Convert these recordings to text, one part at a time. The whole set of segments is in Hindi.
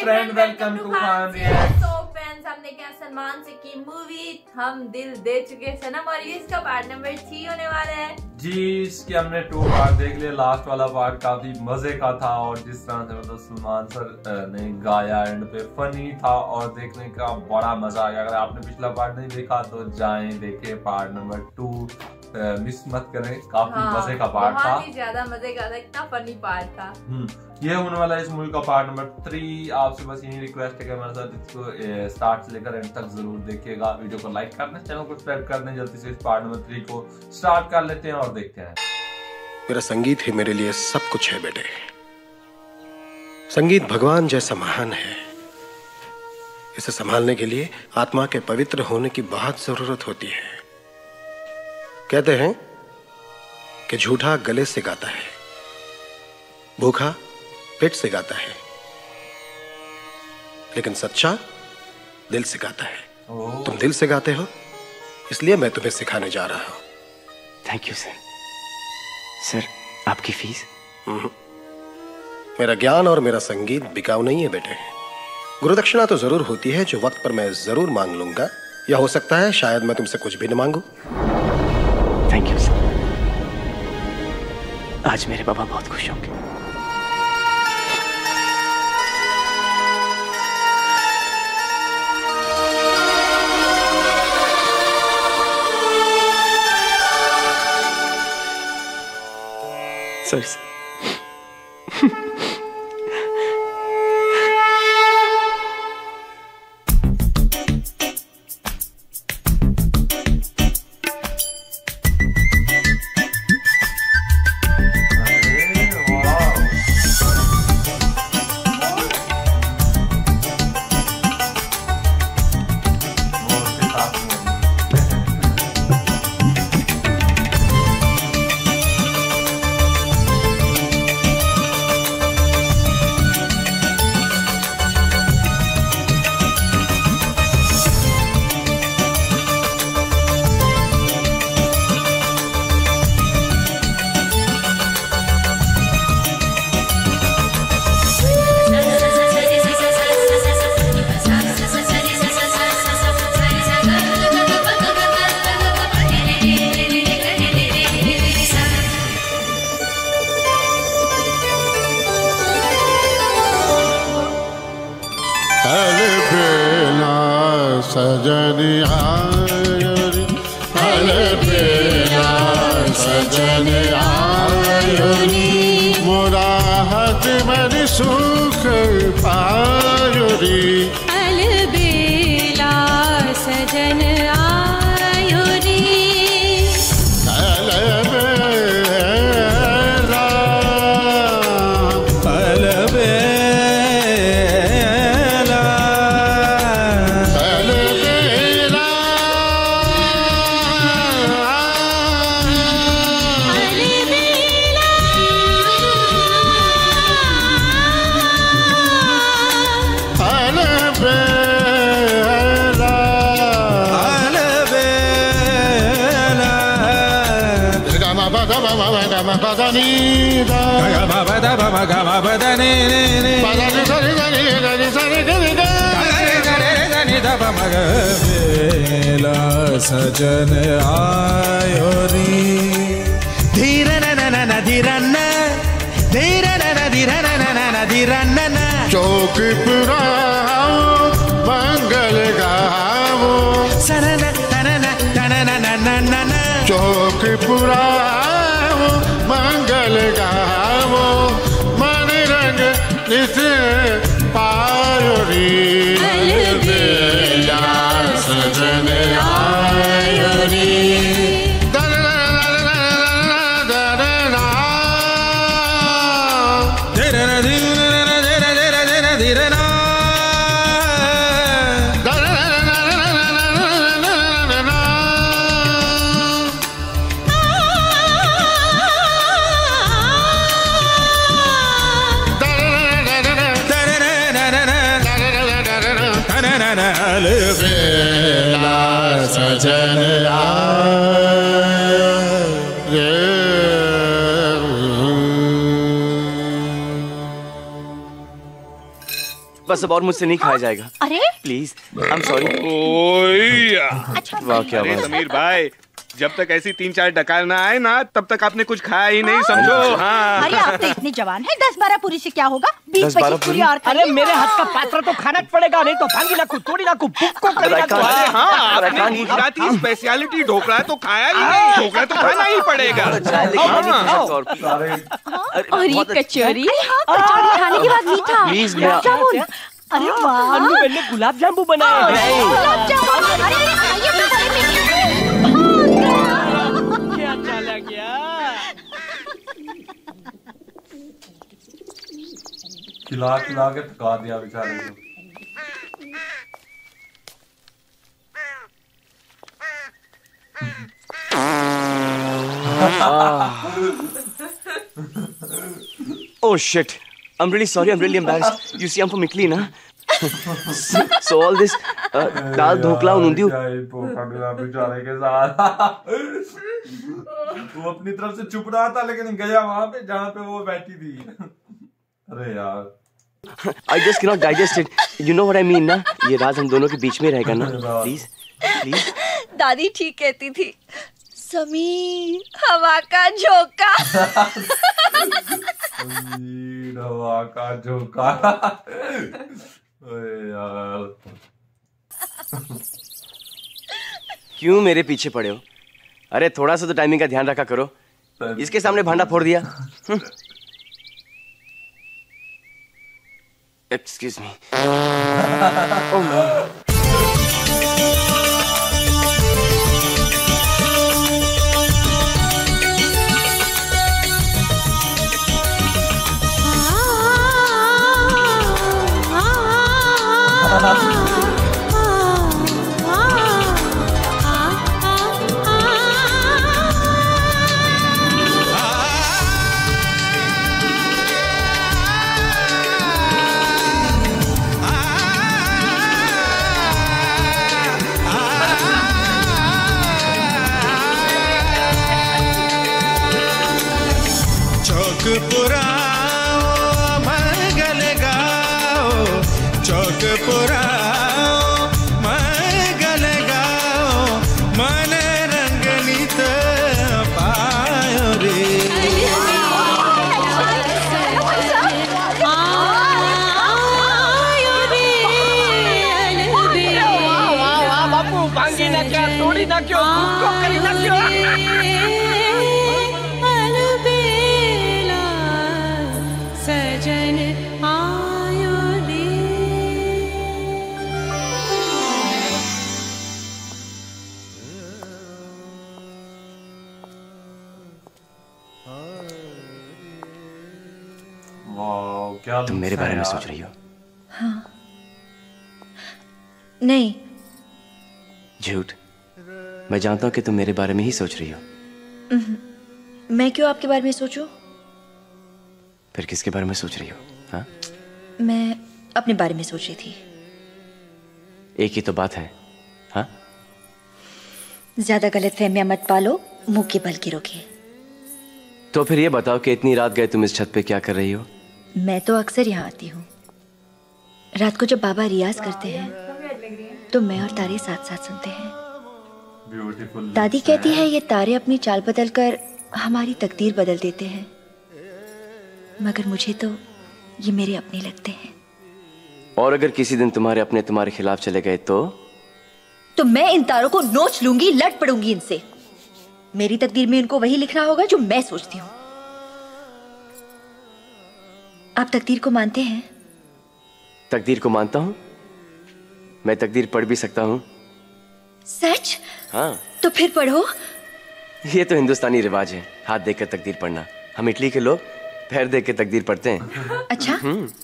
Friend, welcome to Khan react. तो फ्रेंड्स, हमने क्या सलमान से की मूवी हम दिल दे चुके सनम और ये इसका पार्ट नंबर 3 होने वाला है। जी, इसके हमने 2 पार्ट देख लिए। लास्ट वाला पार्ट काफी मजे का था और जिस तरह से मतलब सलमान सर ने गाया एंड पे फनी था और देखने का बड़ा मजा आ गया। अगर आपने पिछला पार्ट नहीं देखा तो जाएं देखें पार्ट नंबर 2, मिस मत करें। काफी मजे का पार्ट था, बहुत ही ज्यादा मजे का था, इतना फनी पार्ट था। ये होने वाला है इस मूवी का पार्ट नंबर 3। आपसे बस यही रिक्वेस्ट है कि हमारे साथ इसको स्टार्ट से लेकर एंड तक जरूर देखिएगा। वीडियो को लाइक कर दें, चैनल को सब्सक्राइब कर दें। जल्दी से इस पार्ट नंबर 3 को स्टार्ट कर लेते हैं और देखते हैं। मेरा संगीत ही मेरे लिए सब कुछ है बेटे। संगीत भगवान जैसा महान है। इसे संभालने के लिए आत्मा के पवित्र होने की बहुत जरूरत होती है। कहते हैं कि झूठा गले से गाता है, भूखा पेट से गाता है, लेकिन सच्चा दिल से गाता है। तुम दिल से गाते हो, इसलिए मैं तुम्हें सिखाने जा रहा हूं। Thank you sir. सर, आपकी फीस? मेरा ज्ञान और मेरा संगीत बिकाऊ नहीं है बेटे। गुरुदक्षिणा तो जरूर होती है जो वक्त पर मैं जरूर मांग लूंगा, या हो सकता है शायद मैं तुमसे कुछ भी न मांगू। Thank you sir. आज मेरे पापा बहुत खुश होंगे। सर सजन आयो रे, अलबेला सजन आयो रे, मोरा हाथ में सुख पायो रे। अलबेला सजन आयो रे, अलबेला अलबेला सजन आयो रे, धीर न धीरन धीर न धीरन चौक पुराओ मंगल गावो, सरन तन चौक पुराओ मंगल गावो, मन रंग नित पायो रे। अलबेला सजन आयो रे, अलबेला सजन आयो रे। बस अब और मुझसे नहीं खाया जाएगा। अरे प्लीज, आई एम सॉरी। वाह क्या बात। समीर भाई, जब तक ऐसी 3-4 डकार ना आए ना, तब तक आपने कुछ खाया ही नहीं, समझो। हाँ। अरे आप तो इतने जवान हैं, 10-12 पूरी से क्या होगा? 20-25 पूरी और अरे मेरे हाथ का पात्र तो खाना पड़ेगा, नहीं तो भांगी लाकू, तोड़ी लाकू, बुक्को करेगा। हाँ, आपने गुजराती स्पेशलिटी ढोकला तो खाया ही नहीं, ढोकला तो खाना ही पड़ेगा। और ये कचौरी, कचौरी खाने के बाद मीठा, गुलाब जामुन। अरे वाह, अन्नू मैंने गुलाब जामुन बनाए। गुलाब जामुन, अरे क्या चला गया? खिला खिला के थका दिया बेचारे को। Oh shit! I'm really sorry. I'm really embarrassed. You see, I'm from Italy, na? So all this दाल ढोकला उंधियू। बेचारे के साथ वो अपनी तरफ से चुप रहा था, लेकिन गया वहां पे जहाँ पे वो बैठी थी। अरे यार, I just cannot digest it. You know what I mean, ना? ये राज हम दोनों के बीच में रहेगा ना? Please, please. दादी ठीक कहती थी, समीर हवा का झोंका। समीर हवा का झोंका। अरे यार, क्यों मेरे पीछे पड़े हो? अरे थोड़ा सा तो टाइमिंग का ध्यान रखा करो। इसके सामने भांडा फोड़ दिया। Excuse me. Oh no. तुम मेरे बारे में सोच रही हो? हाँ। नहीं। झूठ। मैं जानता हूँ कि तुम मेरे बारे में ही सोच रही हो। मैं क्यों आपके बारे में सोचूं? फिर किसके बारे में सोच रही हो? हाँ? मैं अपने बारे में सोच रही थी। एक ही तो बात है। हाँ? ज्यादा गलतफहमियां मत पालो, मुंह के बल गिरोगे। तो फिर ये बताओ कि इतनी रात गए तुम इस छत पे क्या कर रही हो? मैं तो अक्सर यहाँ आती हूँ। रात को जब बाबा रियाज करते हैं तो मैं और तारे साथ साथ सुनते हैं। दादी कहती है ये तारे अपनी चाल बदल कर हमारी तकदीर बदल देते हैं, मगर मुझे तो ये मेरे अपने लगते हैं। और अगर किसी दिन तुम्हारे खिलाफ चले गए तो मैं इन तारों को नोच लूंगी, लड़ पड़ूंगी इनसे। मेरी तकदीर में इनको वही लिखना होगा जो मैं सोचती हूँ। आप तकदीर को मानते हैं? तकदीर को मानता हूँ। मैं तकदीर पढ़ भी सकता हूँ। सच? हाँ। तो फिर पढ़ो। ये तो हिंदुस्तानी रिवाज है, हाथ देकर तकदीर पढ़ना। हम इटली के लोग पैर देख के तकदीर पढ़ते हैं। अच्छा।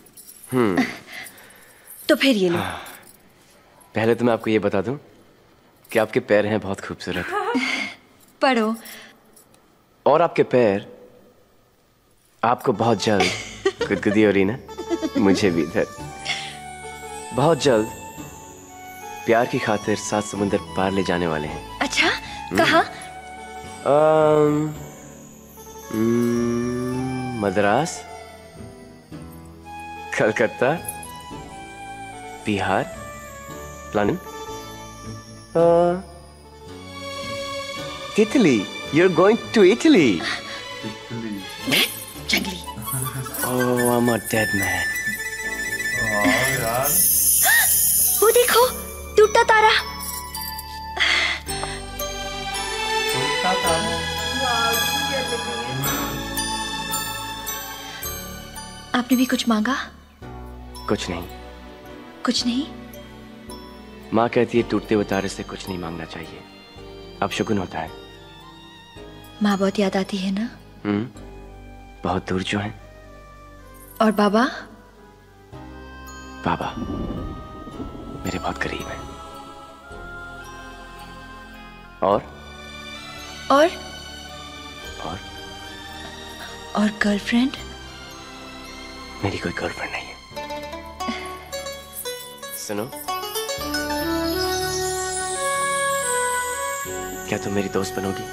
तो फिर ये लो। पहले तो मैं आपको ये बता दूं कि आपके पैर हैं बहुत खूबसूरत। पढ़ो। और आपके पैर आपको बहुत जल्द गुदगुदी हो रही ना, मुझे भी इधर बहुत जल्द प्यार की खातिर 7 समुंदर पार ले जाने वाले हैं। अच्छा, कहाँ? Madras, Calcutta Bihar, London, Italy. You're going to Italy. जंगली। Oh, I'm a dead man. यार वो देखो, टूटा तारा। टूटा तारा। आपने भी कुछ मांगा? कुछ नहीं। कुछ नहीं? माँ कहती है टूटते हुए तारे से कुछ नहीं मांगना चाहिए, अब शुगुन होता है। माँ बहुत याद आती है ना? बहुत दूर जो है। और बाबा? बाबा मेरे बहुत करीब है। और गर्लफ्रेंड? मेरी कोई गर्लफ्रेंड नहीं है। सुनो, क्या तुम मेरी दोस्त बनोगी?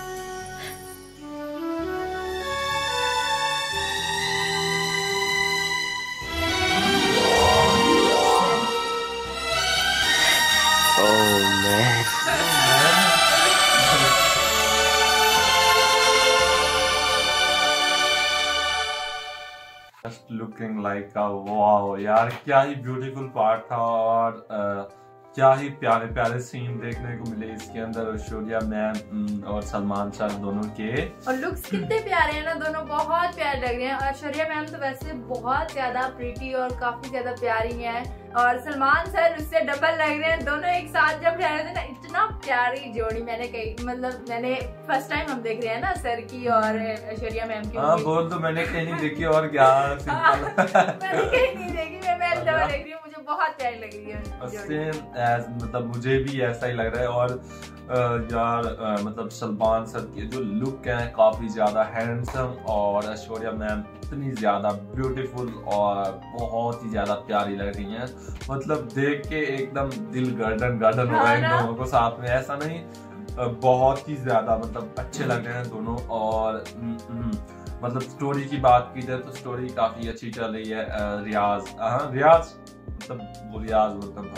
लुकिंग लाइक वाओ यार, क्या ही ब्यूटीफुल पार्ट था और क्या ही प्यारे प्यारे सीन देखने को मिले इसके अंदर। ऐश्वर्या मैम और सलमान सर दोनों के, और लुक्स कितने प्यारे हैं ना, दोनों बहुत प्यारे लग रहे हैं। ऐश्वर्या मैम तो वैसे बहुत ज्यादा प्रीटी और काफी ज्यादा प्यारी हैं, और सलमान सर उससे डबल लग रहे हैं। दोनों एक साथ जब रह रहे थे ना, इतना प्यारी जोड़ी मैंने मैंने फर्स्ट टाइम हम देख रहे हैं ना सर की और ऐश्वर्या मैम की। हाँ बोल तो मैंने कहीं नहीं देखी और क्या मैंने कहीं नहीं देखी, मैं डबल देख रही हूँ, मुझे बहुत प्यारी लग रही है। मतलब मुझे भी ऐसा ही लग रहा है। और यार मतलब सलमान सर के जो लुक है काफी ज्यादा हैंडसम, और ऐश्वर्या मैम इतनी ज्यादा ब्यूटीफुल और बहुत ही ज्यादा प्यारी लग रही हैं। मतलब देख के एकदम दिल गार्डन हो रहा है इन दोनों को साथ में। ऐसा नहीं, बहुत ही ज्यादा मतलब अच्छे लग रहे हैं दोनों। और मतलब स्टोरी की बात की जाए तो स्टोरी काफी अच्छी चल रही है। रियाज मतलब वो रियाज मतलब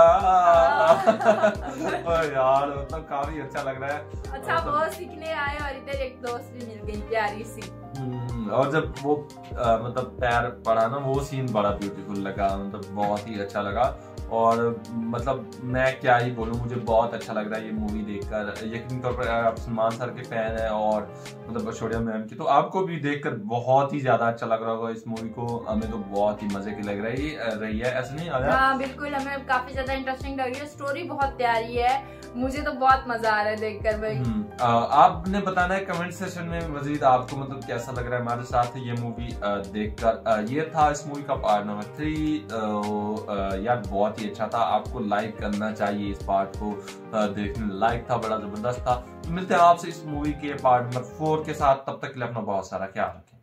यार मतलब काफी अच्छा लग रहा है। अच्छा वो सीखने आए और इधर एक दोस्त भी मिल गई प्यारी सी। और जब वो मतलब पैर पड़ा ना, वो सीन बड़ा ब्यूटीफुल लगा, मतलब बहुत ही अच्छा लगा। और मतलब मैं क्या ही बोलूं, मुझे बहुत अच्छा लग रहा है ये मूवी देखकर। यकीन तौर पर आप सलमान सर के फैन है और मतलब ऐश्वर्या मैम की, तो आपको भी देखकर बहुत ही ज्यादा अच्छा लग रहा होगा इस मूवी को। हमें तो बहुत ही मजे की लग रही है, ऐसा नहीं? हाँ बिल्कुल, हमें काफी ज्यादा इंटरेस्टिंग लग रही है, स्टोरी बहुत प्यारी है, मुझे तो बहुत मजा आ रहा है देखकर भाई। आपने बताना है कमेंट सेक्शन में मजीद आपको मतलब कैसा लग रहा है हमारे साथ ये मूवी देखकर। ये था इस मूवी का पार्ट नंबर 3। यार बहुत ही अच्छा था, आपको लाइक करना चाहिए इस पार्ट को, देखने लायक था, बड़ा जबरदस्त था। तो मिलते हैं आपसे इस मूवी के पार्ट नंबर 4 के साथ, तब तक के लिए अपना बहुत सारा ख्याल रखें।